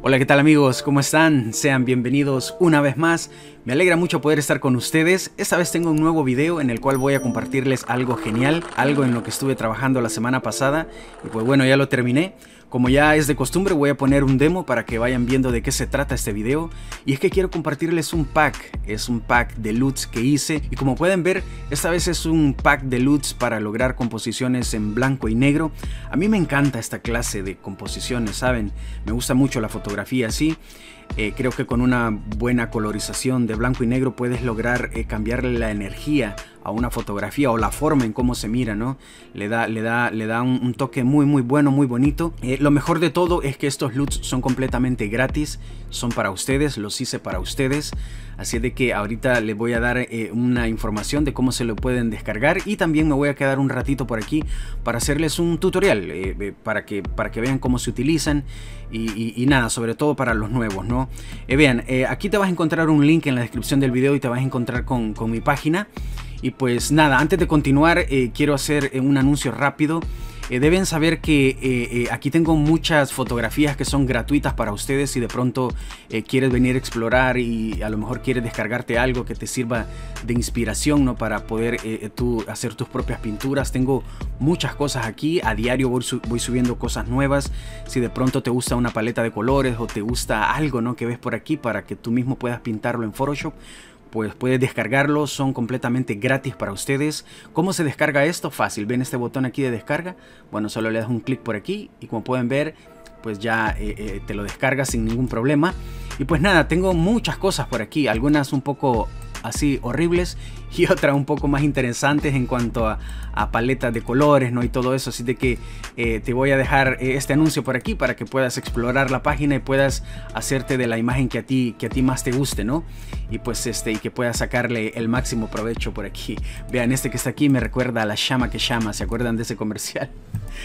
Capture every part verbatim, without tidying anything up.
Hola, ¿qué tal amigos? ¿Cómo están? Sean bienvenidos una vez más. Me alegra mucho poder estar con ustedes. Esta vez tengo un nuevo video en el cual voy a compartirles algo genial, algo en lo que estuve trabajando la semana pasada. Y pues bueno, ya lo terminé. Como ya es de costumbre, voy a poner un demo para que vayan viendo de qué se trata este video. Y es que quiero compartirles un pack. Es un pack de L U Ts que hice. Y como pueden ver, esta vez es un pack de L U Ts para lograr composiciones en blanco y negro. A mí me encanta esta clase de composiciones, ¿saben? Me gusta mucho la fotografía así. Eh, creo que con una buena colorización de blanco y negro puedes lograr eh, cambiarle la energía a una fotografía o la forma en cómo se mira, ¿no? Le da, le da, le da un, un toque muy muy bueno, muy bonito. Eh, lo mejor de todo es que estos L U Ts son completamente gratis, son para ustedes, los hice para ustedes. Así de que ahorita les voy a dar eh, una información de cómo se lo pueden descargar y también me voy a quedar un ratito por aquí para hacerles un tutorial eh, eh, para, que, para que vean cómo se utilizan y, y, y nada, sobre todo para los nuevos, ¿no? Eh, vean, eh, aquí te vas a encontrar un link en la descripción del video y te vas a encontrar con, con mi página. Y pues nada, antes de continuar eh, quiero hacer eh, un anuncio rápido. Eh, deben saber que eh, eh, aquí tengo muchas fotografías que son gratuitas para ustedes. Si de pronto eh, quieres venir a explorar y a lo mejor quieres descargarte algo que te sirva de inspiración, ¿no? Para poder eh, tú hacer tus propias pinturas. Tengo muchas cosas aquí, a diario voy, su voy subiendo cosas nuevas. Si de pronto te gusta una paleta de colores o te gusta algo, ¿no? que ves por aquí para que tú mismo puedas pintarlo en Photoshop, pues puedes descargarlo, son completamente gratis para ustedes. ¿Cómo se descarga esto? Fácil, ven este botón aquí de descarga. Bueno, solo le das un clic por aquí y como pueden ver, pues ya eh, eh, te lo descargas sin ningún problema. Y pues nada, tengo muchas cosas por aquí, algunas un poco así horribles y otras un poco más interesantes en cuanto a, a paletas de colores, ¿no? Y todo eso, así de que eh, te voy a dejar eh, este anuncio por aquí para que puedas explorar la página y puedas hacerte de la imagen que a ti, que a ti más te guste, ¿no? Y pues este, y que puedas sacarle el máximo provecho por aquí. Vean, este que está aquí me recuerda a la llama que llama, ¿se acuerdan de ese comercial?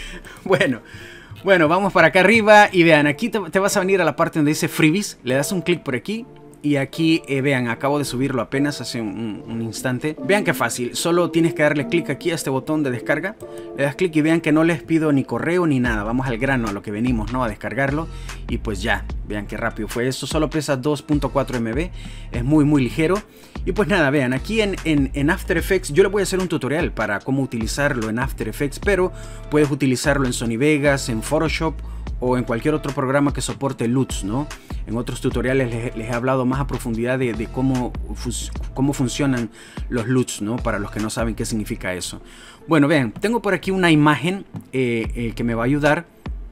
Bueno. Bueno, vamos para acá arriba y vean, aquí te, te vas a venir a la parte donde dice Freebies, le das un clic por aquí. Y aquí, eh, vean, acabo de subirlo apenas hace un, un instante. Vean qué fácil, solo tienes que darle clic aquí a este botón de descarga. Le das clic y vean que no les pido ni correo ni nada. Vamos al grano, a lo que venimos, ¿no? A descargarlo. Y pues ya, vean qué rápido fue esto. Solo pesa dos punto cuatro megabytes. Es muy, muy ligero. Y pues nada, vean, aquí en, en, en After Effects yo le voy a hacer un tutorial para cómo utilizarlo en After Effects. Pero puedes utilizarlo en Sony Vegas, en Photoshop o en cualquier otro programa que soporte L U Ts, ¿no? En otros tutoriales les, les he hablado más a profundidad de, de cómo, cómo funcionan los L U Ts, ¿no? Para los que no saben qué significa eso. Bueno, vean, tengo por aquí una imagen eh, eh, que me va a ayudar.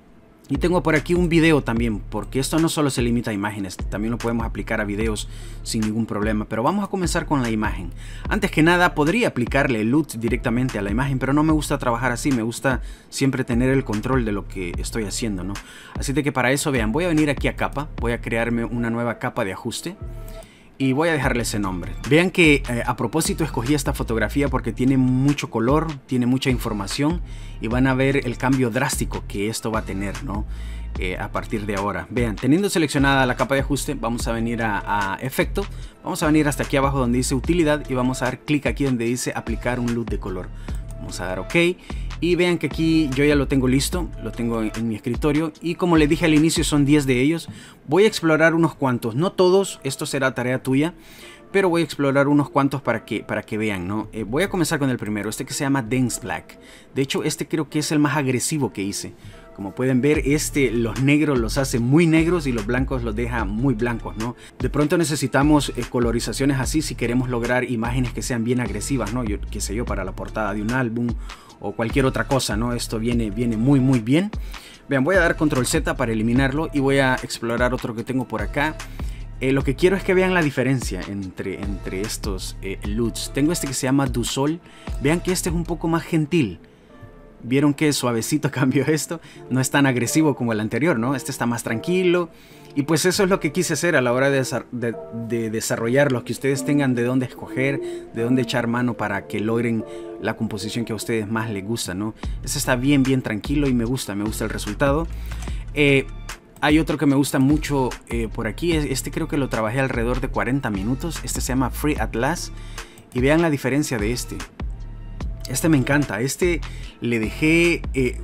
Y tengo por aquí un video también, porque esto no solo se limita a imágenes, también lo podemos aplicar a videos sin ningún problema. Pero vamos a comenzar con la imagen. Antes que nada, podría aplicarle el L U T directamente a la imagen, pero no me gusta trabajar así, me gusta siempre tener el control de lo que estoy haciendo, ¿no? Así de que para eso, vean, voy a venir aquí a capa, voy a crearme una nueva capa de ajuste. Y voy a dejarle ese nombre. Vean que eh, a propósito escogí esta fotografía porque tiene mucho color, tiene mucha información y van a ver el cambio drástico que esto va a tener, ¿no? Eh, a partir de ahora. Vean, teniendo seleccionada la capa de ajuste, vamos a venir a, a efecto, vamos a venir hasta aquí abajo donde dice utilidad y vamos a dar clic aquí donde dice aplicar un L U T de color. Vamos a dar OK y vean que aquí yo ya lo tengo listo, lo tengo en, en mi escritorio y como les dije al inicio son diez de ellos. Voy a explorar unos cuantos, no todos, esto será tarea tuya, pero voy a explorar unos cuantos para que, para que vean, ¿no? Eh, voy a comenzar con el primero, este que se llama Dense Black. De hecho este creo que es el más agresivo que hice. Como pueden ver, este los negros los hace muy negros y los blancos los deja muy blancos, ¿no? De pronto necesitamos eh, colorizaciones así si queremos lograr imágenes que sean bien agresivas, ¿no? Yo, qué sé yo, para la portada de un álbum o cualquier otra cosa, ¿no? Esto viene, viene muy muy bien. Vean, voy a dar control Z para eliminarlo y voy a explorar otro que tengo por acá. Eh, lo que quiero es que vean la diferencia entre, entre estos eh, L U Ts. Tengo este que se llama Du Sol. Vean que este es un poco más gentil. Vieron que suavecito cambió esto, no es tan agresivo como el anterior, ¿no? Este está más tranquilo. Y pues eso es lo que quise hacer a la hora de, de, de desarrollarlos, que ustedes tengan de dónde escoger, de dónde echar mano para que logren la composición que a ustedes más les gusta, ¿no? Este está bien, bien tranquilo y me gusta, me gusta el resultado. Eh, hay otro que me gusta mucho eh, por aquí, este creo que lo trabajé alrededor de cuarenta minutos, este se llama Free Atlas y vean la diferencia de este. Este me encanta, este le dejé eh,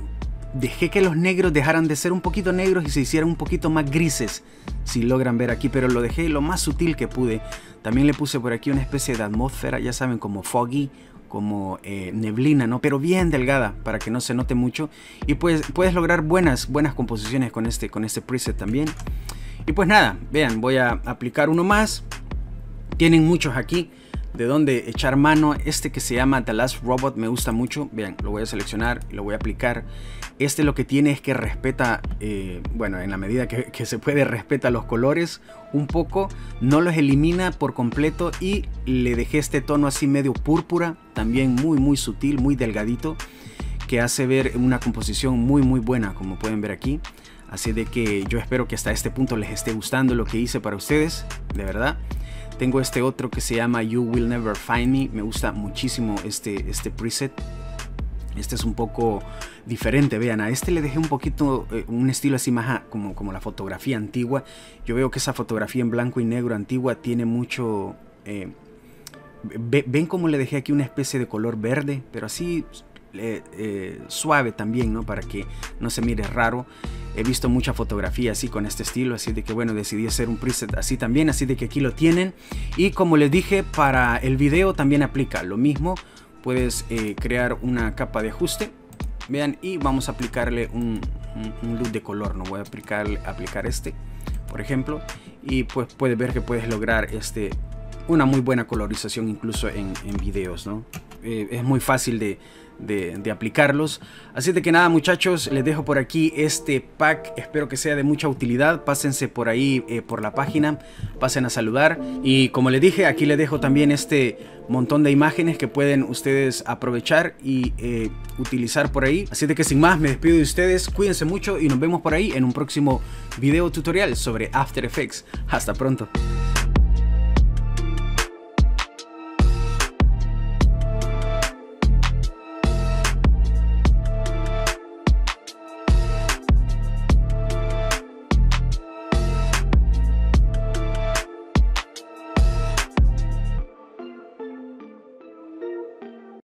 dejé que los negros dejaran de ser un poquito negros y se hicieran un poquito más grises, si logran ver aquí, pero lo dejé lo más sutil que pude. También le puse por aquí una especie de atmósfera, ya saben, como foggy, como eh, neblina, ¿no? Pero bien delgada para que no se note mucho. Y pues puedes lograr buenas, buenas composiciones con este, con este preset también. Y pues nada, vean, voy a aplicar uno más. Tienen muchos aquí de donde echar mano. Este que se llama The Last Robot me gusta mucho. Vean, lo voy a seleccionar y lo voy a aplicar. Este lo que tiene es que respeta, eh, bueno, en la medida que, que se puede, respeta los colores un poco. No los elimina por completo y le dejé este tono así medio púrpura. También muy, muy sutil, muy delgadito, que hace ver una composición muy, muy buena, como pueden ver aquí. Así de que yo espero que hasta este punto les esté gustando lo que hice para ustedes, de verdad. Tengo este otro que se llama You Will Never Find Me. Me gusta muchísimo este, este preset. Este es un poco diferente, vean, a este le dejé un poquito, eh, un estilo así más a, como, como la fotografía antigua. Yo veo que esa fotografía en blanco y negro antigua tiene mucho... Eh, ve, ven cómo le dejé aquí una especie de color verde, pero así eh, eh, suave también, ¿no? Para que no se mire raro. He visto mucha fotografía así con este estilo, así de que bueno, decidí hacer un preset así también, así de que aquí lo tienen. Y como les dije, para el video también aplica lo mismo. Puedes eh, crear una capa de ajuste, vean, y vamos a aplicarle un, un, un look de color. No voy a aplicar, aplicar este, por ejemplo, y pues puedes ver que puedes lograr este, una muy buena colorización incluso en, en videos, ¿no? Eh, es muy fácil de, de, de aplicarlos. Así de que nada, muchachos, les dejo por aquí este pack. Espero que sea de mucha utilidad. Pásense por ahí, eh, por la página, pasen a saludar. Y como les dije, aquí les dejo también este montón de imágenes que pueden ustedes aprovechar y eh, utilizar por ahí. Así de que sin más, me despido de ustedes. Cuídense mucho y nos vemos por ahí en un próximo video tutorial sobre After Effects. Hasta pronto.